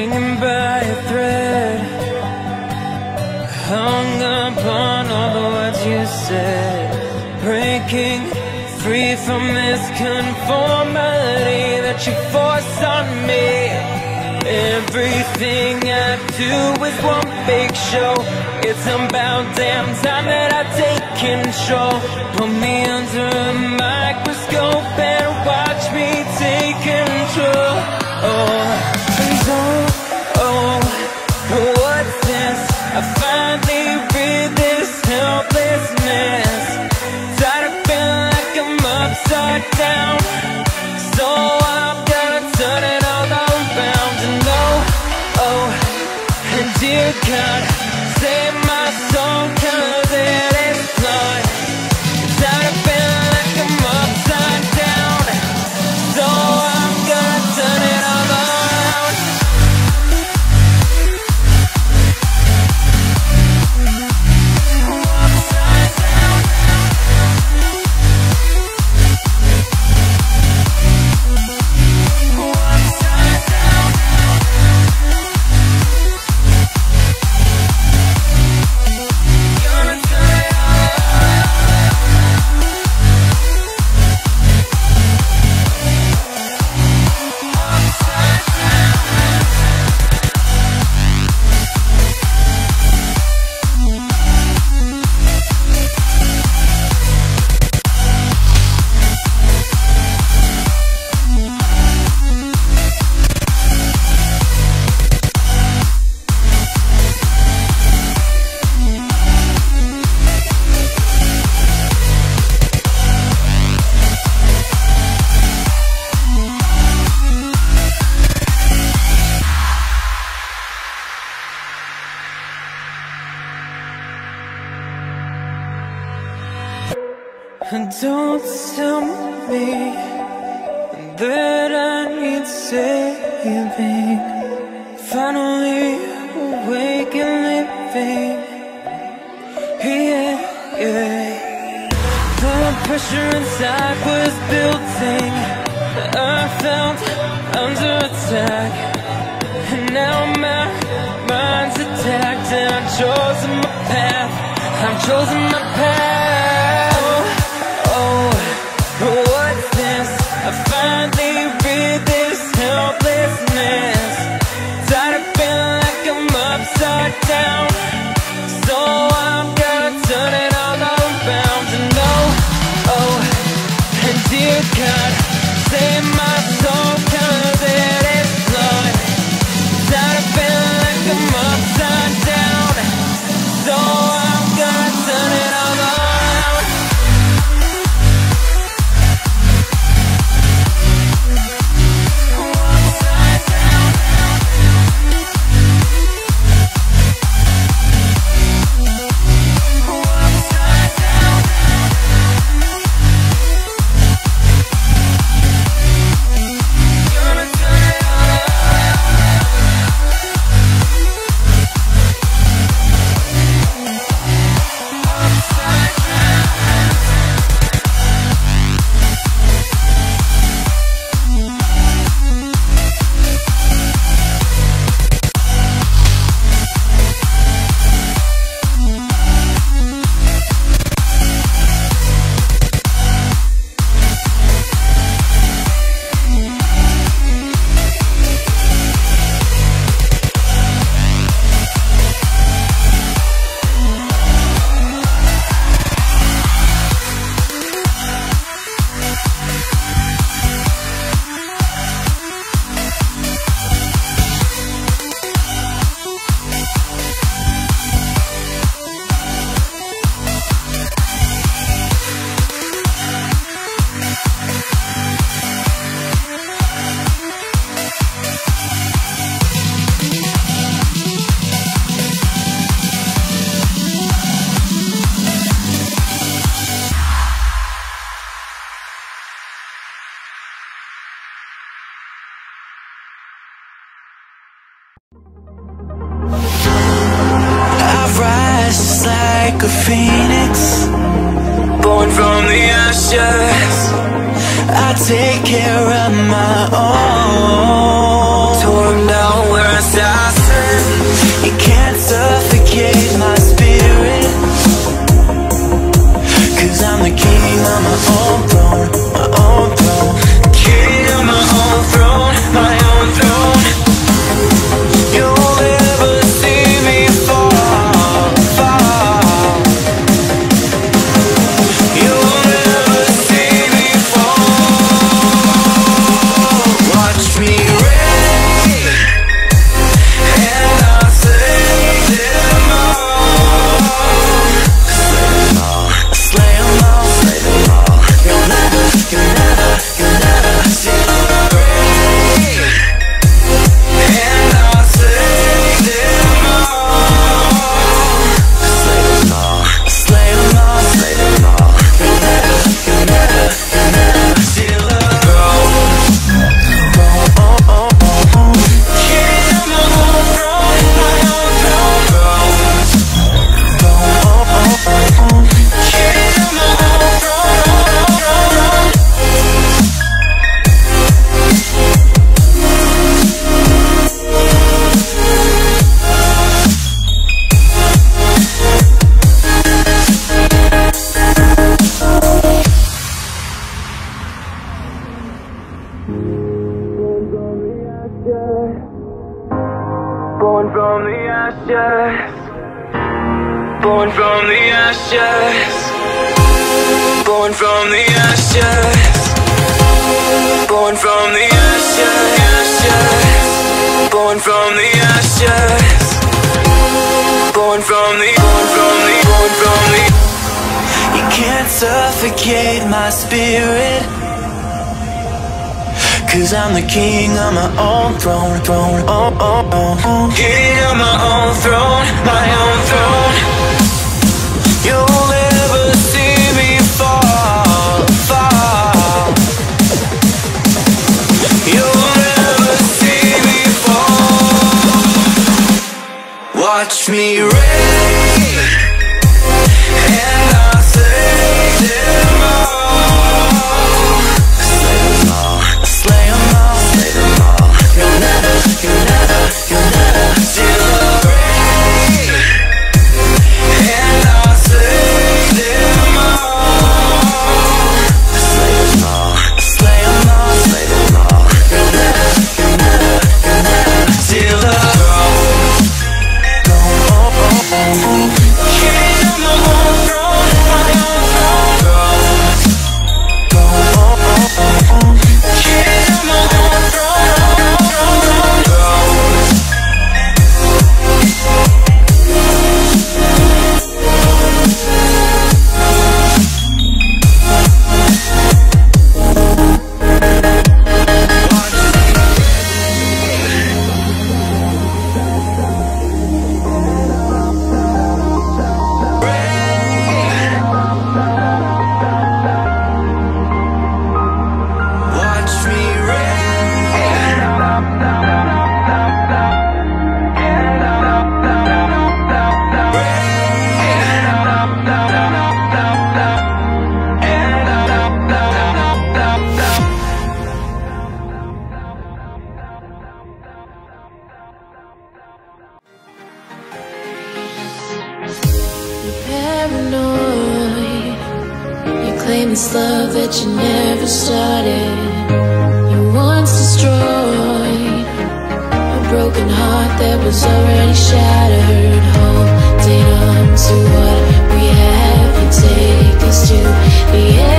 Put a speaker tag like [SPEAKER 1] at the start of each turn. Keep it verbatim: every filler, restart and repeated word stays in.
[SPEAKER 1] hanging by a thread, hung upon all the words you said, breaking free from this conformity that you force on me. Everything I do is one big show. It's about damn time that I take control. Put me under a microscope and watch me take control. Oh, and oh, oh, what's this? I finally read this helplessness. Tired of feeling like I'm upside down, so I'm gonna turn it all around. And oh, oh, and dear God, save my soul, cause it is flawed. Tired of feeling like I'm upside down, so I'm gonna turn it all around. Upside down. Upside down. Gonna turn it all upside down. Don't tell me that I need saving. Finally awake and living. Yeah, yeah. The pressure inside was building. I felt under attack, and now my mind's attacked. And I've chosen my path. I've chosen my path. What's this? I finally read this helplessness. Tired of feeling like I'm upside down, so I'm gonna turn it all around. And oh, oh, and dear God, save my soul, cause it is flawed. Tired of feeling like I'm upside down, so I'm gonna turn it all around. like a phoenix, born from the ashes. I take care of my own. Tore 'em down where I stand. Born from the ashes, born from the ashes, born from the ashes, born from the ashes, born from the ashes, born from the, born from the, born from the. You can't suffocate my spirit, 'cause I'm the king on my own throne, throne, oh, oh, oh, oh. King on my own throne, my own throne. You'll never see me fall, fall. You'll never see me fall. Watch me reign, and I'll slay them all. Slay them all, slay them all, slay them all. You'll never, you'll never, you'll never see the rain, and I'll slay them all. Slay them all, slay them all, slay them all. You'll never, you'll never, you'll never see the throne, throne, oh, oh, oh. King on my own throne, my own throne, throne, oh, oh, oh, oh. King on my own throne, throne, throne. Watch me reign,
[SPEAKER 2] You're paranoid. You claim this love that you never started. You once destroyed a broken heart that was already shattered. Holding on to what we have, you take us to the end.